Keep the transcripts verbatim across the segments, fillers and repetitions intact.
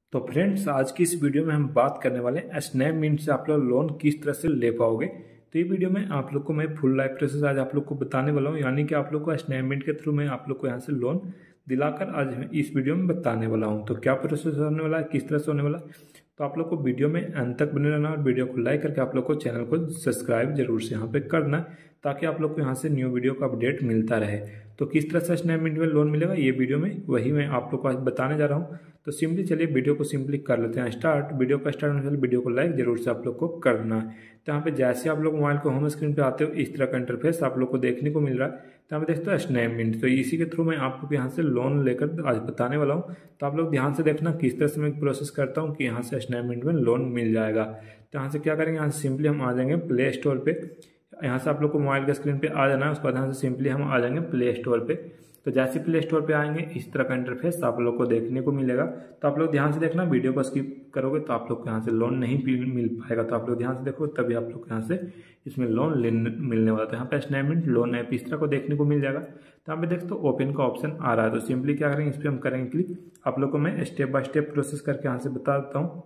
तो फ्रेंड्स, आज की इस वीडियो में हम बात करने वाले हैं स्नैपमिंट से आप लोग लोन किस तरह से ले पाओगे। तो ये वीडियो में आप लोग को मैं फुल लाइफ प्रोसेस आज आप लोग को बताने वाला हूँ, यानी कि आप लोग को स्नैपमिंट के थ्रू मैं आप लोग को यहाँ से लोन दिलाकर आज इस वीडियो में बताने वाला हूँ। तो क्या प्रोसेस होने वाला है, किस तरह से होने वाला है, तो आप लोग को वीडियो में अंत तक बने रहना और वीडियो को लाइक करके आप लोग को चैनल को सब्सक्राइब जरूर से यहाँ पे करना, ताकि आप लोग को यहाँ से न्यू वीडियो का अपडेट मिलता रहे। तो किस तरह से स्नैपमिंट में लोन मिलेगा ये वीडियो में वही मैं आप लोग को आज बताने जा रहा हूँ। तो सिंपली चलिए वीडियो को सिंपली कर लेते हैं स्टार्ट। वीडियो का स्टार्ट होने से पहले वीडियो को लाइक जरूर से आप लोग को करना है। तो यहाँ पे जैसे आप लोग मोबाइल को होम स्क्रीन पे आते हो इस तरह का इंटरफेस आप लोग को देखने को मिल रहा है। तो यहाँ पे देखते हो स्नैपमिंट, तो इसी के थ्रू मैं आप लोग यहाँ से लोन लेकर आज बताने वाला हूँ। तो आप लोग ध्यान से देखना किस तरह से मैं प्रोसेस करता हूँ कि यहाँ से स्नैपमिंट में लोन मिल जाएगा। तो यहाँ से क्या करेंगे, यहाँ से सिंपली हम आ जाएंगे प्ले स्टोर पे। यहाँ से आप लोग को मोबाइल के स्क्रीन पे आ जाना है, उसके बाद यहाँ से सिंपली हम आ जाएंगे प्ले स्टोर पे। तो जैसे प्ले स्टोर पे आएंगे इस तरह का इंटरफेस आप लोग को देखने को मिलेगा। तो आप लोग ध्यान से देखना, वीडियो को स्किप करोगे तो आप लोग को यहाँ से लोन नहीं मिल पाएगा। तो आप लोग ध्यान से देखो तभी आप लोग को यहाँ से इसमें लोन मिलने वाला। तो यहाँ पे स्नैपमिंट लोन ऐप इस तरह को देखने को मिल जाएगा। तो यहाँ पे देखो तो ओपन का ऑप्शन आ रहा है। तो सिंपली क्या करेंगे, इस पर हम करेंगे क्लिक। आप लोग को मैं स्टेप बाय स्टेप प्रोसेस करके यहाँ से बता देता हूँ।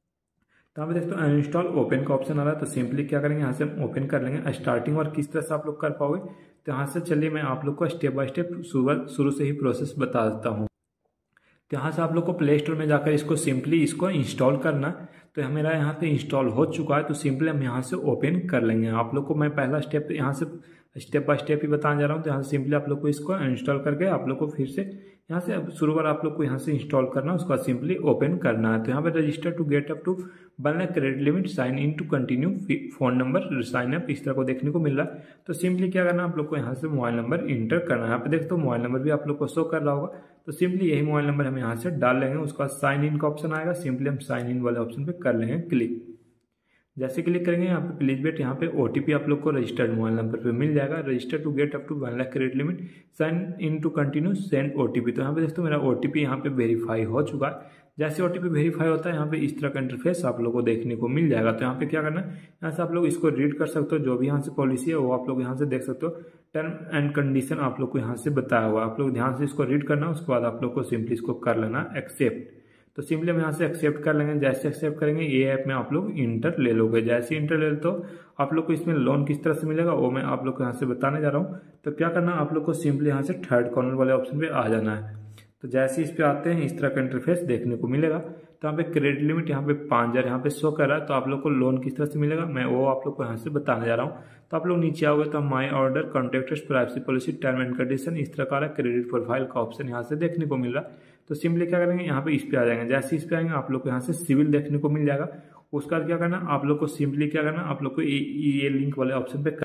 तो यहाँ पे देखते हो अनइंस्टॉल ओपन का ऑप्शन आ रहा है। तो सिंपली क्या करेंगे, यहाँ से हम ओपन कर लेंगे। स्टार्टिंग और किस तरह से आप लोग कर पाओगे, तो यहाँ से चलिए मैं आप लोग को स्टेप बाय स्टेप शुरू से ही प्रोसेस बता देता हूँ। तो यहाँ से आप लोग को प्ले स्टोर में जाकर इसको सिंपली इसको इंस्टॉल करना। तो मेरा यहाँ पे इंस्टॉल हो चुका है। तो सिंपली हम यहाँ से ओपन कर लेंगे। आप लोग को मैं पहला स्टेप यहाँ से स्टेप बाय स्टेप ही बताने जा रहा हूँ। तो यहाँ से सिंपली आप लोग को इसको इंस्टॉल करके आप लोग को फिर से यहाँ से शुरू बार आप लोग को यहाँ से इंस्टॉल करना है, उसके बाद सिंपली ओपन करना है। तो यहाँ पे register to get up to one lakh credit limit, sign in to continue, phone number sign up इस तरह को देखने को मिल रहा है। तो सिंपली क्या करना है, आप लोग को यहाँ से मोबाइल नंबर इंटर करना है। यहाँ पे देखते हो मोबाइल नंबर भी आप लोग को शो कर रहा होगा। तो सिंपली यही मोबाइल नंबर हम यहाँ से डाल लेंगे। उसके बाद साइन इन का ऑप्शन आएगा, सिंपली हम साइन इन वाले ऑप्शन पे कर लेंगे क्लिक। जैसे क्लिक करेंगे यहाँ पे प्लीज वेट, यहाँ पे ओटीपी आप लोग को रजिस्टर्ड मोबाइल नंबर पे मिल जाएगा। Register to get up to one lakh credit limit, sign in to continue, send OTP. तो यहाँ पे देखते हो मेरा ओटीपी यहाँ पे वेरीफाई हो चुका है। जैसे ओटीपी वेरीफाई होता है यहाँ पे इस तरह का इंटरफेस आप लोग को देखने को मिल जाएगा। तो यहाँ पे क्या करना है, यहाँ से आप लोग इसको रीड कर सकते हो। जो भी यहाँ से पॉलिसी है वो आप लोग यहाँ से देख सकते हो। टर्म एंड कंडीशन आप लोग को यहाँ से बताया हुआ, आप लोग ध्यान से इसको रीड करना। उसके बाद आप लोग को सिंपली इसको कर लेना एक्सेप्ट। तो सिंपली हम यहाँ से एक्सेप्ट कर लेंगे। जैसे एक्सेप्ट करेंगे ये ऐप में आप लोग इंटर ले लोगे। जैसे इंटर ले लो तो आप लोग को इसमें लोन किस तरह से मिलेगा वो मैं आप लोग को यहाँ से बताने जा रहा हूँ। तो क्या करना, आप लोग को सिंपली यहाँ से थर्ड कॉर्नर वाले ऑप्शन पे आ जाना है। तो जैसे इस पे आते हैं इस तरह का इंटरफेस देखने को मिलेगा। तो यहाँ पे क्रेडिट लिमिट यहाँ पे पाँच हजार यहाँ पे शो कर रहा है। तो आप लोग को लोन किस तरह से मिलेगा मैं वो आप लोग को यहाँ से बताने जा रहा हूँ। तो आप लोग नीचे आओगे तो my order, contractors, privacy policy, term and condition इस तरह का क्रेडिट प्रोफाइल का ऑप्शन यहाँ से देखने को मिल रहा है। तो सिंपली क्या करेंगे, यहाँ पे इस पे आ जाएंगे। जैसे इस पे आएंगे आप लोग को यहाँ से सिविल देखने को मिल जाएगा। उसका क्या करना, आप लोग को सिंपली क्या करना, आप लोग को ये लिंक वाले ऑप्शन पे,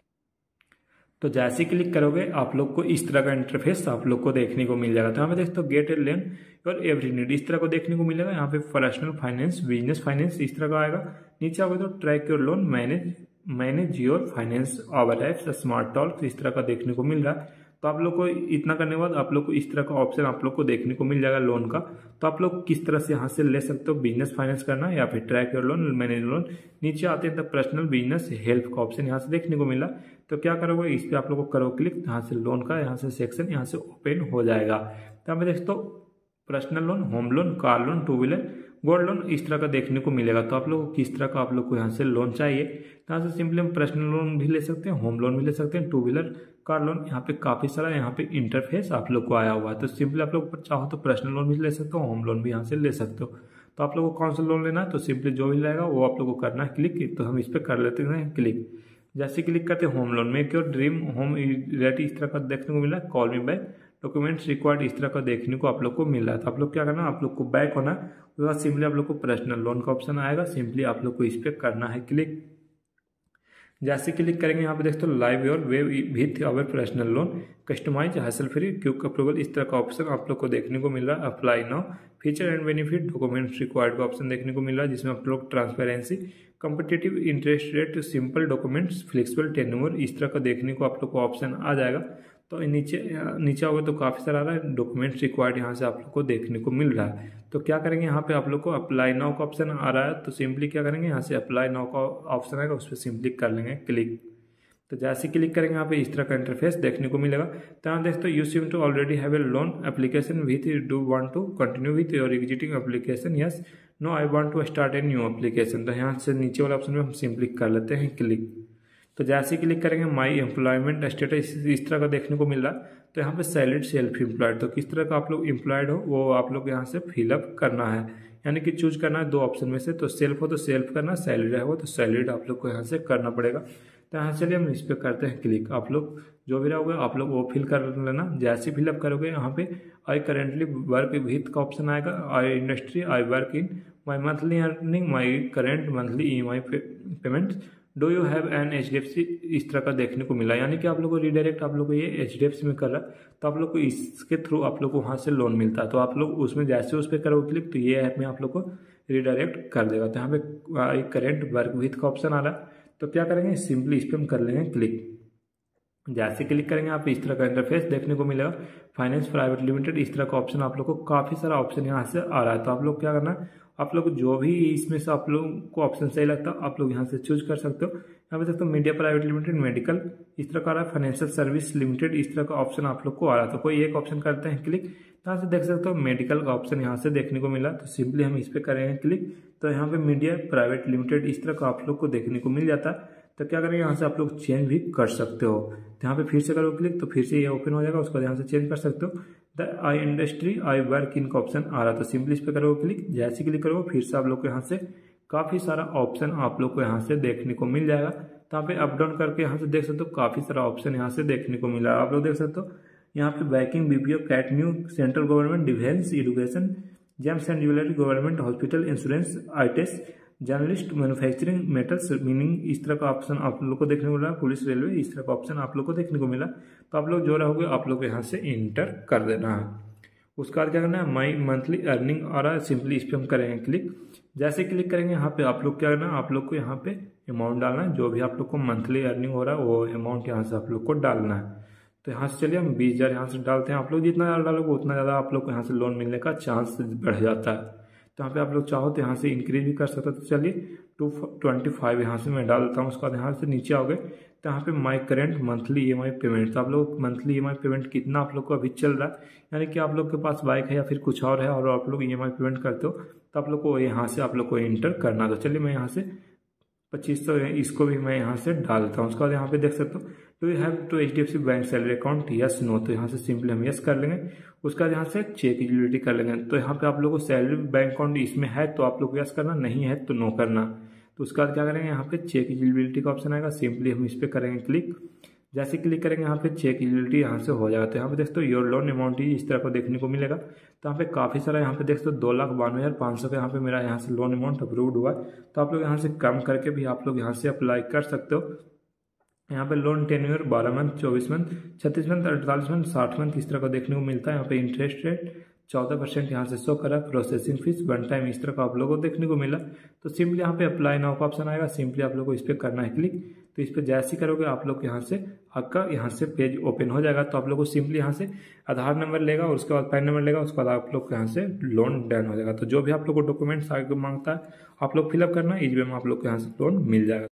तो जैसे क्लिक करोगे आप लोग को इस तरह का इंटरफेस आप लोग को देखने को मिल जाएगा। तो यहाँ पे देखते हो get a loan your every need इस तरह को देखने को मिलेगा। यहाँ पे पर्सनल फाइनेंस, बिजनेस फाइनेंस इस तरह का आएगा। नीचे आओगे तो track your loan, manage manage your finance over apps, smart talk इस तरह का देखने को मिल रहा है। तो आप लोग को इतना करने के बाद आप लोग को इस तरह का ऑप्शन आप लोग को देखने को मिल जाएगा लोन का। तो आप लोग किस तरह से यहाँ से ले सकते हो, बिजनेस फाइनेंस करना या फिर track your loan, manage loan. नीचे आते हैं तो पर्सनल बिजनेस हेल्प का ऑप्शन यहाँ से देखने को मिला। तो क्या करोगे, इस पर आप लोग को करो क्लिक। यहाँ से लोन का यहाँ से सेक्शन यहाँ से ओपन हो जाएगा। तो हमें देखते हो personal loan, home loan, car loan, two wheeler, gold loan इस तरह का देखने को मिलेगा। तो आप लोग को किस तरह का आप लोग को यहाँ से लोन चाहिए, तो यहाँ से सिंपली हम पर्सनल लोन भी ले सकते हैं, होम लोन भी ले सकते हैं, टू व्हीलर, कार लोन। यहाँ पे काफी सारा यहाँ पे इंटरफेस आप लोग को आया हुआ है। तो सिंपली आप लोग चाहो तो पर्सनल लोन भी ले सकते हो, होम लोन भी यहाँ से ले सकते हो। तो आप लोग को कौन सा लोन लेना है, तो सिंपली जो भी रहेगा वो आप लोग को करना है क्लिक। तो हम इस पर कर लेते हैं क्लिक। जैसे क्लिक करते हैं home loan, make your dream home rate इस तरह का देखने को मिला। Call me back, documents required इस तरह का देखने को आप लोग को मिल रहा है। तो आप लोग क्या करना, आप लोग को बैक होना, उसके बाद सिंपली आप लोग को पर्सनल लोन का ऑप्शन आएगा। सिंपली आप लोग को इस पर करना है क्लिक। जैसे क्लिक करेंगे यहाँ पे देखते हो live your way with our personal loan, customise, hassle free, quick approval इस तरह का ऑप्शन आप लोग को देखने को मिल रहा है। Apply now, feature and benefit, documents required का ऑप्शन देखने को मिल रहा है, जिसमें आप लोग transparency, competitive interest rate, simple documents, flexible tenure इस तरह का देखने को आप लोग को ऑप्शन आ जाएगा। तो नीचे नीचे आओगे तो काफ़ी सारा आ रहा है, डॉक्यूमेंट्स रिक्वायर्ड यहाँ से आप लोग को देखने को मिल रहा है। तो क्या करेंगे, यहाँ पे आप लोग को अप्लाई नाउ का ऑप्शन आ रहा है। तो सिंपली क्या करेंगे, यहाँ से अप्लाई नाउ का ऑप्शन आएगा, उस पर सिंपली कर लेंगे क्लिक। तो जैसे क्लिक करेंगे यहाँ पे इस तरह का इंटरफेस देखने को मिलेगा। तो यहाँ देखते हो you seem to already have a loan application with do want to continue with your existing application, yes no I want to start a new application. तो यहाँ से नीचे वाले ऑप्शन में हम सिंपली कर लेते हैं क्लिक। तो जैसे क्लिक करेंगे माई एम्प्लॉयमेंट स्टेटस इस तरह का देखने को मिल रहा है। तो यहाँ पे सैलरीड सेल्फ एम्प्लॉयड, तो किस तरह का आप लोग एम्प्लॉयड हो वो आप लोग यहाँ से फिलअप करना है, यानी कि चूज करना है दो ऑप्शन में से। तो सेल्फ हो तो सेल्फ करना, सैलरीड हो तो सैलरीड आप लोग को यहाँ से करना पड़ेगा। तो यहाँ चलिए हम इस पर करते हैं क्लिक। आप लोग जो भी रहोगे आप लोग वो फिल कर लेना। जैसे फिलअप करोगे यहाँ पे आई करेंटली वर्क विथ का ऑप्शन आएगा, I industry, I work in, my monthly earning, my current monthly E M I payment, do you have an H D F C, इस तरह का देखने को मिला, यानी कि आप लोग को रिडायरेक्ट आप लोग को ये एच डी एफ सी में कर रहा है। तो आप लोग को इसके थ्रू आप लोग को वहाँ से लोन मिलता है। तो आप लोग उसमें जैसे उस पर करोगे क्लिक तो ये ऐप में आप लोग को रिडायरेक्ट कर देगा। तो यहाँ पे आई करेंट वर्क विथ का ऑप्शन आ रहा है। तो क्या करेंगे सिंपली इस पर हम कर लेंगे क्लिक। जैसे क्लिक करेंगे आप इस तरह का इंटरफेस देखने को मिलेगा, फाइनेंस प्राइवेट लिमिटेड, इस तरह का ऑप्शन आप लोग को काफ़ी सारा ऑप्शन यहाँ से आ रहा है। तो आप लोग क्या करना है, आप लोग जो भी इसमें से आप लोग को ऑप्शन सही लगता है आप लोग यहाँ से चूज कर सकते हो। यहाँ पे देखते हो मीडिया प्राइवेट लिमिटेड, मेडिकल इस तरह का आ रहा है, फाइनेंशियल सर्विस लिमिटेड इस तरह का ऑप्शन आप लोग को आ रहा है। तो कोई एक ऑप्शन करते हैं क्लिक। यहाँ से देख सकते हो मेडिकल का ऑप्शन यहाँ से देखने को मिला। तो सिंपली हम इस पर करेंगे क्लिक। तो यहाँ पे मीडिया प्राइवेट लिमिटेड इस तरह का आप लोग को देखने को मिल जाता है। तो क्या करेंगे यहाँ से आप लोग चेंज भी कर सकते हो। तो यहाँ पे फिर से करो क्लिक तो फिर से ये ओपन हो जाएगा, उसके बाद यहाँ से चेंज कर सकते हो। The I industry I work in का ऑप्शन आ रहा है। तो सिंपली इस पर करो क्लिक। जैसे क्लिक करो फिर से आप लोग को यहाँ से काफ़ी सारा ऑप्शन आप लोग को यहाँ से देखने को मिल जाएगा। तो यहाँ पे अप डाउन करके यहाँ से देख सकते हो काफ़ी सारा ऑप्शन यहाँ से देखने को मिला है। आप लोग देख सकते हो यहाँ पे banking, BPO, cat new, central government, defence, education, gems and jewellery, government hospital, insurance, ITES, journalist, manufacturing, metals, mining इस तरह का ऑप्शन आप लोग को देखने को मिला, पुलिस, रेलवे इस तरह का ऑप्शन आप लोग को देखने को मिला। तो आप लोग जो रहोगे आप लोग यहाँ से इंटर कर देना है। उसके बाद क्या करना है, माई मंथली अर्निंग आ रहा है, सिंपली इस पर हम करेंगे क्लिक। जैसे क्लिक करेंगे यहाँ पे आप लोग क्या करना है, आप लोग को यहाँ पे अमाउंट डालना है, जो भी आप लोग को मंथली अर्निंग हो रहा है वो अमाउंट यहाँ से आप लोग को डालना है। तो यहाँ से चलिए हम बीस हज़ार यहाँ से डालते हैं। आप लोग जितना ज़्यादा डालोगे उतना ज़्यादा आप लोग को यहाँ से लोन मिलने का चांस बढ़ जाता है। तो यहाँ पे आप लोग चाहो तो यहाँ से इंक्रीज भी कर सकते हो। तो चलिए टू ट्वेंटी फाइव यहाँ से मैं डाल देता हूँ। उसके बाद यहाँ से नीचे आओगे तो यहाँ पे my current monthly E M I payment, तो आप लोग monthly E M I payment कितना आप लोग को अभी चल रहा है, यानी कि आप लोग के पास बाइक है या फिर कुछ और है और आप लोग ई एम आई पेमेंट करते हो तो आप लोग को यहाँ से आप लोग को इंटर करना। तो चलिए मैं यहाँ से पच्चीस सौ इसको भी मैं यहाँ से डाल देता हूँ। उसके बाद यहाँ पे देख सकते हो do you have to H D F C bank salary account, yes no, तो यहाँ से सिंपली हम यस कर लेंगे। उसके बाद यहाँ से चेक एलिजिबिलिटी कर लेंगे। तो यहाँ पे आप लोगों को सैलरी बैंक अकाउंट इसमें है तो आप लोग को यस करना, नहीं है तो नो करना। तो उसके बाद क्या करेंगे, यहाँ पे चेक एलिजिबिलिटी का ऑप्शन आएगा, सिंपली हम इस पर करेंगे क्लिक। जैसे क्लिक करेंगे यहाँ पे चेक एलिजिबिलिटी यहाँ से हो जाएगा। तो यहाँ पे देखते हो योर लोन अमाउंट ही इस तरह को देखने को मिलेगा। तो यहाँ पे काफ़ी सारा यहाँ पे देखते हो दो लाख बानवे हज़ार पाँच सौ का यहाँ पे मेरा यहाँ से लोन अमाउंट अप्रूव्ड हुआ है। तो आप लोग यहाँ से कम करके भी आप लोग यहाँ से अप्लाई कर सकते हो। यहाँ पे लोन टेन्योर बारह मंथ, चौबीस मंथ, छत्तीस मंथ, अड़तालीस मंथ, साठ मंथ इस तरह का देखने को मिलता है। यहाँ पे इंटरेस्ट रेट चौदह परसेंट यहाँ से शो करा, प्रोसेसिंग फीस वन टाइम इस तरह का आप लोगों को देखने को मिला। तो सिंपली यहाँ पे अप्लाई नाउ का ऑप्शन आएगा, सिंपली आप लोग को इस पर करना है क्लिक। तो इस पर जैसे ही करोगे आप लोग यहाँ से आपका यहाँ से पेज ओपन हो जाएगा। तो आप लोग को सिंपली यहाँ से आधार नंबर लेगा और उसके बाद पैन नंबर लेगा, उसके बाद आप लोग को यहाँ से लोन डन हो जाएगा। तो जो भी आप लोग को डॉक्यूमेंट्स आगे मांगता है आप लोग फिलअप करना, इस वे में आप लोग को यहाँ से लोन मिल जाएगा।